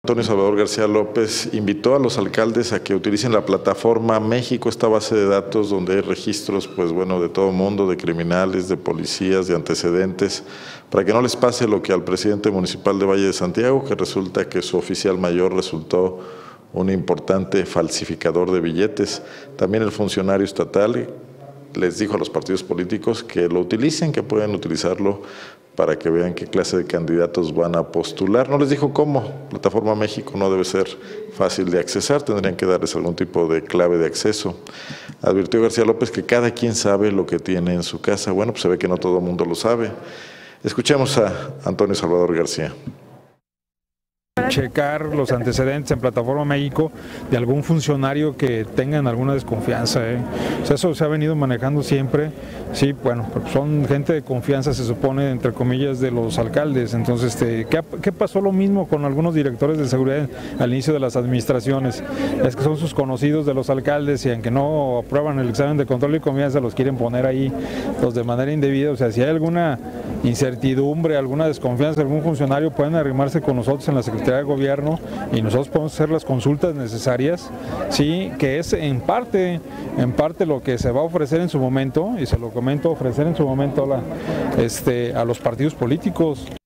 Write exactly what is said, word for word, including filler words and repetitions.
Antonio Salvador García López invitó a los alcaldes a que utilicen la plataforma México, esta base de datos donde hay registros, pues bueno, de todo mundo, de criminales, de policías, de antecedentes, para que no les pase lo que al presidente municipal de Valle de Santiago, que resulta que su oficial mayor resultó un importante falsificador de billetes. También el funcionario estatal les dijo a los partidos políticos que lo utilicen, que pueden utilizarlo para que vean qué clase de candidatos van a postular. No les dijo cómo. Plataforma México no debe ser fácil de accesar, tendrían que darles algún tipo de clave de acceso. Advirtió García López que cada quien sabe lo que tiene en su casa. Bueno, pues se ve que no todo el mundo lo sabe. Escuchemos a Antonio Salvador García. Checar los antecedentes en Plataforma México de algún funcionario que tengan alguna desconfianza. ¿eh? O sea, eso se ha venido manejando siempre. Sí, bueno, son gente de confianza, se supone, entre comillas, de los alcaldes. Entonces, este, ¿qué, ¿qué pasó lo mismo con algunos directores de seguridad al inicio de las administraciones? Es que son sus conocidos de los alcaldes y aunque no aprueban el examen de control y confianza, los quieren poner ahí los de manera indebida. O sea, si hay alguna incertidumbre, alguna desconfianza de algún funcionario, pueden arrimarse con nosotros en la Secretaría de Gobierno y nosotros podemos hacer las consultas necesarias, sí, que es en parte, en parte lo que se va a ofrecer en su momento, y se lo comento, ofrecer en su momento a, la, este, a los partidos políticos.